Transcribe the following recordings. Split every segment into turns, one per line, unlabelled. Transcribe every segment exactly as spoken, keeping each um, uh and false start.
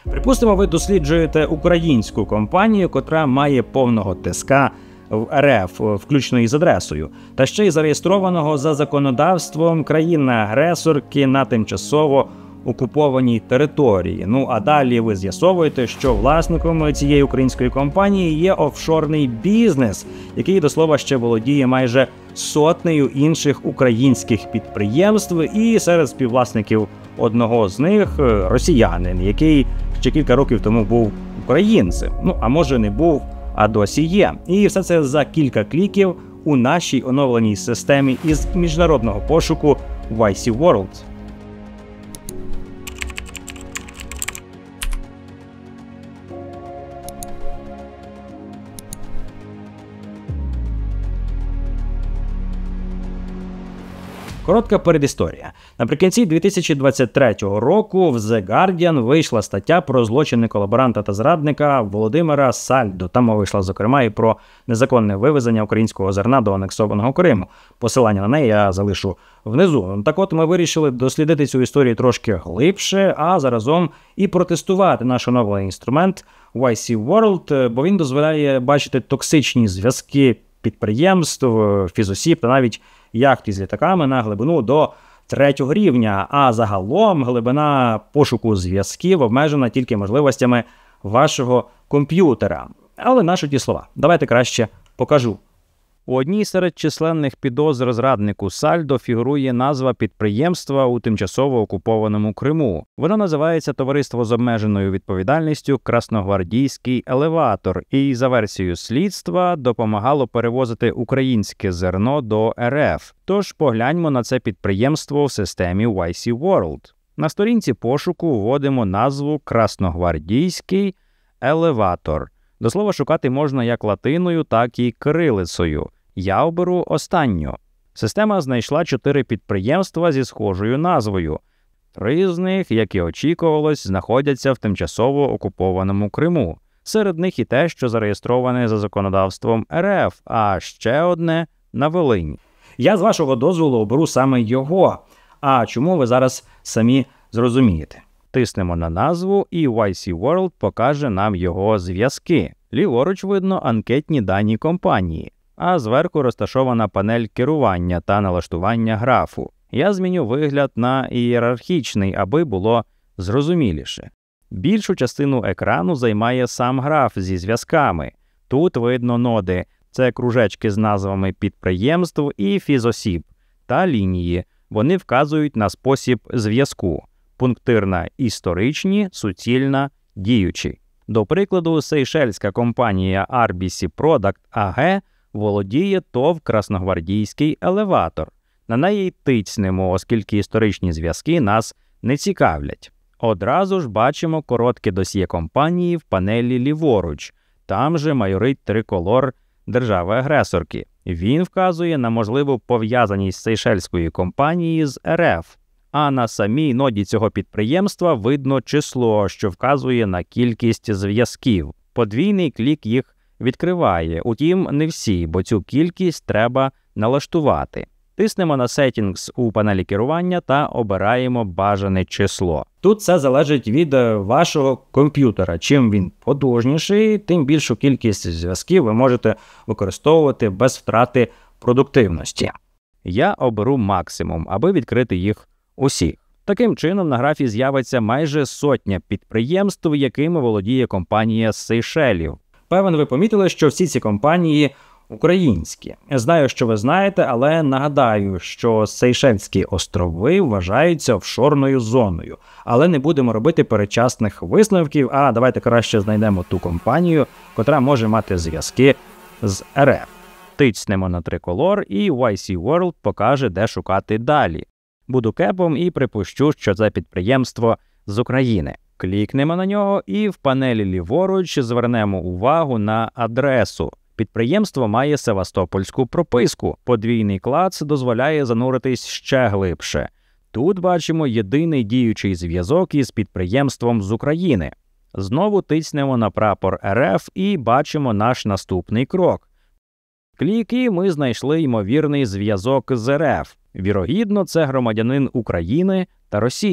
Припустимо, ви досліджуєте українську компанію, котра має повного тиска в ер еф, включно із адресою, та ще й зареєстрованого за законодавством країни-агресорки на тимчасово окупованій території. Ну а далі ви з'ясовуєте, що власником цієї української компанії є офшорний бізнес, який, до слова, ще володіє майже сотнею інших українських підприємств, і серед співвласників одного з них росіянин, який ще кілька років тому був українцем. Ну, а може не був, а досі є. І все це за кілька кліків у нашій оновленій системі із міжнародного пошуку вай сі World. Коротка передісторія. Наприкінці дві тисячі двадцять третього року в The Guardian вийшла стаття про злочини колаборанта та зрадника Володимира Сальдо. Там вийшла, зокрема, і про незаконне вивезення українського зерна до анексованого Криму. Посилання на неї я залишу внизу. Так от, ми вирішили дослідити цю історію трошки глибше, а заразом і протестувати наш оновлений інструмент вай сі World, бо він дозволяє бачити токсичні зв'язки підприємств, фізосіб та навіть яхти з літаками на глибину до третього рівня, а загалом глибина пошуку зв'язків обмежена тільки можливостями вашого комп'ютера. Але наші ті слова. Давайте краще покажу. У одній серед численних підозр зраднику Сальдо фігурує назва підприємства у тимчасово окупованому Криму. Воно називається Товариство з обмеженою відповідальністю «Красногвардійський елеватор» і, за версією слідства, допомагало перевозити українське зерно до ер еф. Тож погляньмо на це підприємство в системі вай сі World. На сторінці пошуку вводимо назву «Красногвардійський елеватор». До слова, шукати можна як латиною, так і кирилицею. Я оберу останню. Система знайшла чотири підприємства зі схожою назвою. Три з них, як і очікувалось, знаходяться в тимчасово окупованому Криму. Серед них і те, що зареєстроване за законодавством ер еф, а ще одне – на Волині. Я, з вашого дозволу, оберу саме його. А чому, ви зараз самі зрозумієте. Тиснемо на назву, і вай сі World покаже нам його зв'язки. Ліворуч видно анкетні дані компанії, а зверху розташована панель керування та налаштування графу. Я зміню вигляд на ієрархічний, аби було зрозуміліше. Більшу частину екрану займає сам граф зі зв'язками. Тут видно ноди – це кружечки з назвами підприємств і фізосіб, та лінії. Вони вказують на спосіб зв'язку. Пунктирна – історичні, суцільна – діючі. До прикладу, сейшельська компанія ар бі сі Product ей ге володіє ТОВ «Красногвардійський елеватор». На неї тицнемо, оскільки історичні зв'язки нас не цікавлять. Одразу ж бачимо коротке досьє компанії в панелі ліворуч. Там же майорить триколор держави-агресорки. Він вказує на можливу пов'язаність сейшельської компанії з ер еф. А на самій ноді цього підприємства видно число, що вказує на кількість зв'язків. Подвійний клік їх відкриває, утім не всі, бо цю кількість треба налаштувати. Тиснемо на Settings у панелі керування та обираємо бажане число. Тут все залежить від вашого комп'ютера. Чим він потужніший, тим більшу кількість зв'язків ви можете використовувати без втрати продуктивності. Я оберу максимум, аби відкрити їх усі. Таким чином, на графі з'явиться майже сотня підприємств, якими володіє компанія з Сейшелів. Певен, ви помітили, що всі ці компанії українські. Знаю, що ви знаєте, але нагадаю, що Сейшельські острови вважаються офшорною зоною. Але не будемо робити передчасних висновків, а давайте краще знайдемо ту компанію, котра може мати зв'язки з ер еф. Тицнемо на триколор, і вай сі World покаже, де шукати далі. Буду кепом і припущу, що це підприємство з України. Клікнемо на нього і в панелі ліворуч звернемо увагу на адресу. Підприємство має севастопольську прописку. Подвійний клац дозволяє зануритись ще глибше. Тут бачимо єдиний діючий зв'язок із підприємством з України. Знову тиснемо на прапор ер еф і бачимо наш наступний крок. Клік, і ми знайшли ймовірний зв'язок з ер еф. Вірогідно, це громадянин України та Росії.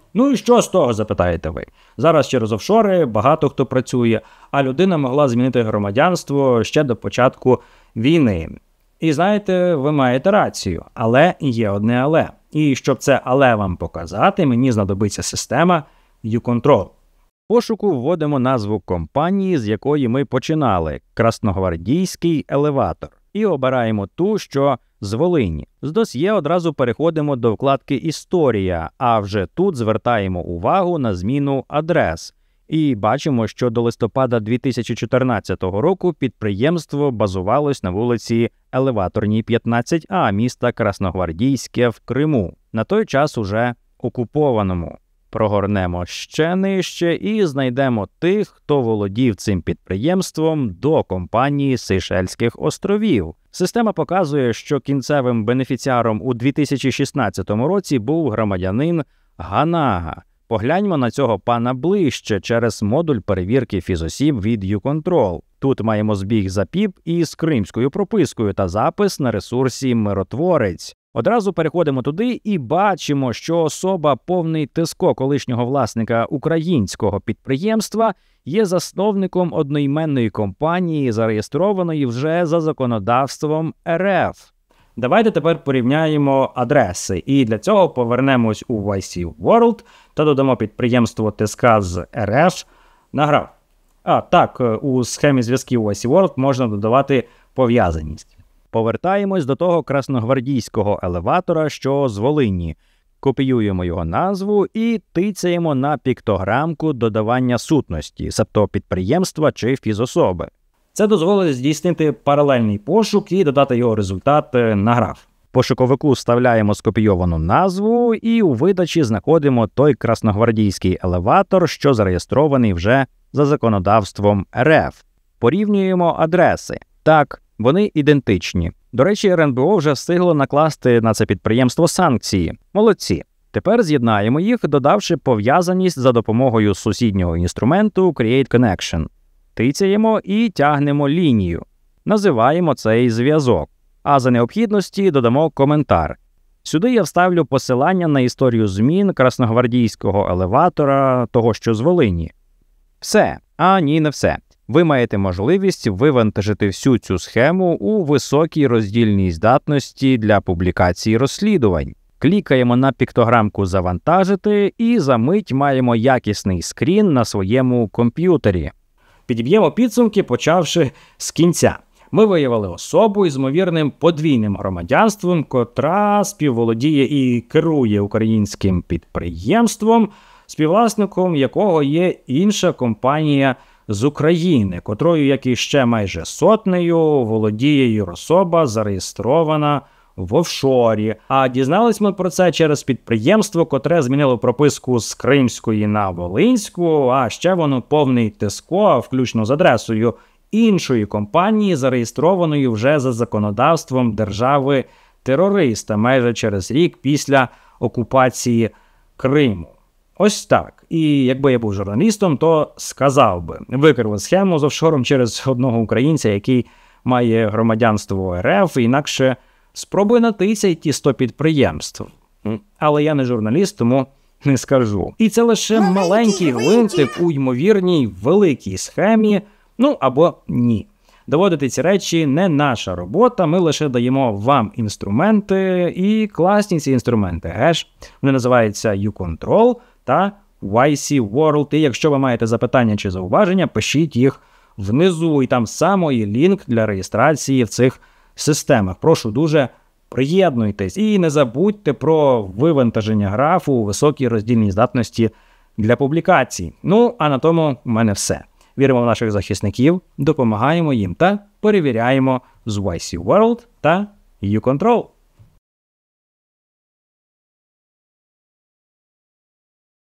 Ну і що з того, запитаєте ви? Зараз через офшори багато хто працює, а людина могла змінити громадянство ще до початку війни. І знаєте, ви маєте рацію, але є одне але. І щоб це але вам показати, мені знадобиться система YouControl. В пошуку вводимо назву компанії, з якої ми починали – Красногвардійський елеватор. І обираємо ту, що з Волині. З досьє одразу переходимо до вкладки «Історія», а вже тут звертаємо увагу на зміну адрес. І бачимо, що до листопада дві тисячі чотирнадцятого року підприємство базувалось на вулиці Елеваторній, п'ятнадцять А, міста Красногвардійське в Криму. На той час уже окупованому. Прогорнемо ще нижче і знайдемо тих, хто володів цим підприємством до компанії Сейшельських островів. Система показує, що кінцевим бенефіціаром у дві тисячі шістнадцятому році був громадянин Ганага. Погляньмо на цього пана ближче через модуль перевірки фізосіб від YouControl. Тут маємо збіг за ПІП із кримською пропискою та запис на ресурсі «Миротворець». Одразу переходимо туди і бачимо, що особа повний Тиско колишнього власника українського підприємства є засновником одноіменної компанії, зареєстрованої вже за законодавством РФ. Давайте тепер порівняємо адреси. І для цього повернемось у вай сі World та додамо підприємство Тиска з РФ на граф. А, так, у схемі зв'язків у вай сі World можна додавати пов'язаність. Повертаємось до того красногвардійського елеватора, що з Волині. Копіюємо його назву і тицяємо на піктограмку додавання сутності, себто підприємства чи фізособи. Це дозволить здійснити паралельний пошук і додати його результат на граф. В пошуковику вставляємо скопійовану назву і у видачі знаходимо той красногвардійський елеватор, що зареєстрований вже за законодавством РФ. Порівнюємо адреси. Так, вони ідентичні. До речі, ер ен бе о вже встигло накласти на це підприємство санкції. Молодці. Тепер з'єднаємо їх, додавши пов'язаність за допомогою сусіднього інструменту Create Connection. Тицяємо і тягнемо лінію. Називаємо цей зв'язок. А за необхідності додамо коментар. Сюди я вставлю посилання на історію змін красногвардійського елеватора, того що з Волині. Все. А ні, не все. Ви маєте можливість вивантажити всю цю схему у високій роздільній здатності для публікації розслідувань. Клікаємо на піктограмку «Завантажити» і за мить маємо якісний скрін на своєму комп'ютері. Підіб'ємо підсумки, почавши з кінця. Ми виявили особу із ймовірним подвійним громадянством, котра співволодіє і керує українським підприємством, співвласником якого є інша компанія з України, котрою, як і ще майже сотнею, володіє юрособа, зареєстрована в офшорі. А дізнались ми про це через підприємство, котре змінило прописку з кримської на волинську, а ще воно повний Тиско, включно з адресою іншої компанії, зареєстрованої вже за законодавством держави-терориста, майже через рік після окупації Криму. Ось так. І якби я був журналістом, то сказав би, викрили схему з офшором через одного українця, який має громадянство РФ, інакше спробуй натицяй ті сто підприємств. Але я не журналіст, тому не скажу. І це лише маленький гвинтик у ймовірній великій схемі, ну або ні. Доводити ці речі не наша робота, ми лише даємо вам інструменти, і класні ці інструменти, геш. Вони називаються YouControl та вай сі World, і якщо ви маєте запитання чи зауваження, пишіть їх внизу, і там само є лінк для реєстрації в цих системах. Прошу дуже, приєднуйтесь і не забудьте про вивантаження графу у високій роздільній здатності для публікацій. Ну, а на тому в мене все. Віримо в наших захисників, допомагаємо їм та перевіряємо з вай сі World та YouControl.